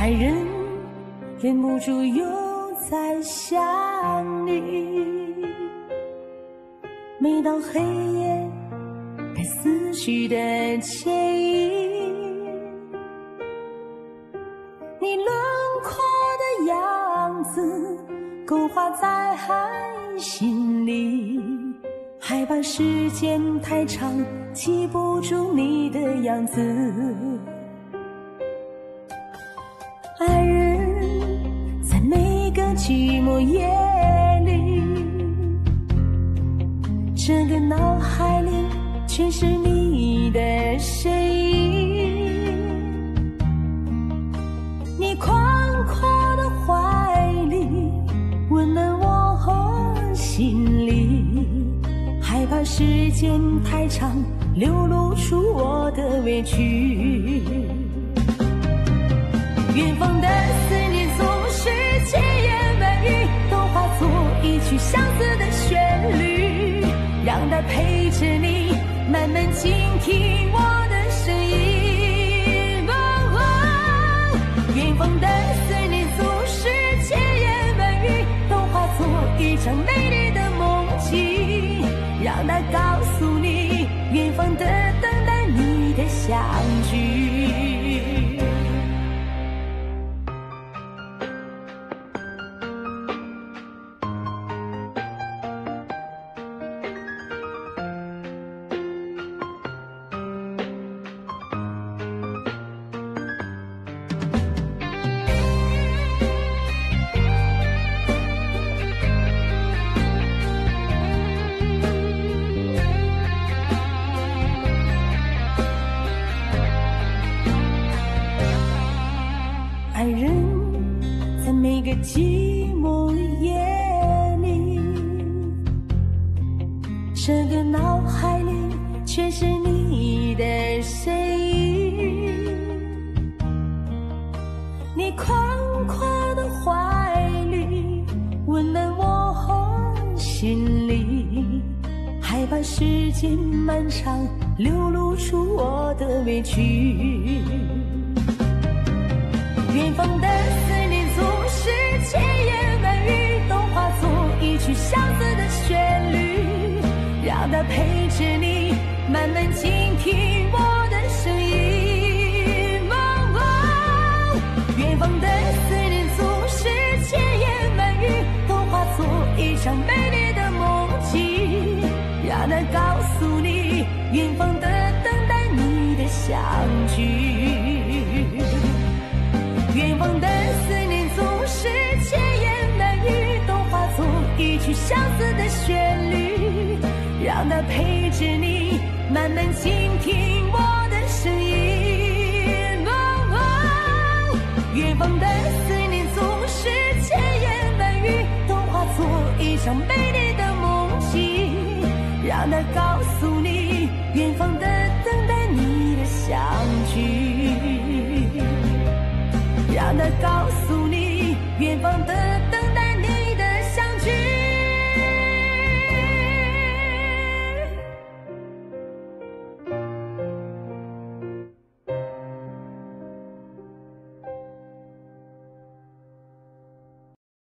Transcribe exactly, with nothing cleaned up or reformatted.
爱人忍不住又在想你，每到黑夜该思绪的牵引，你轮廓的样子勾画在心里，害怕时间太长记不住你的样子。爱人在每个寂寞夜里，这个脑海里全是你的声音，你宽阔的怀里温暖我心里，害怕时间太长流露出我的委屈。远方的思念总是千言万语都化作一曲相似的旋律，让它陪着你慢慢倾听我的声音。哦哦，远方的思念总是千言万语都化作一场美丽的梦境，让它告诉你远方的等待你的相聚。爱人在每个寂寞夜里，这个脑海里全是你的声音，你宽阔的怀里温暖我心里，害怕时间漫长流露出我的委屈。远方的思念总是千言万语都化作一曲相似的旋律，让它陪着你慢慢倾听我的声音。哦哦，远方的思念总是千言万语都化作一场美丽的梦境，让它告诉你远方的等待你的相聚。远方的思念总是千言万语都化作一曲相似的旋律，让它陪着你慢慢倾听我的声音。哦哦，远方的思念总是千言万语都化作一场美丽的梦境，让它告诉你远方的等待你的相聚，让它告诉你远方的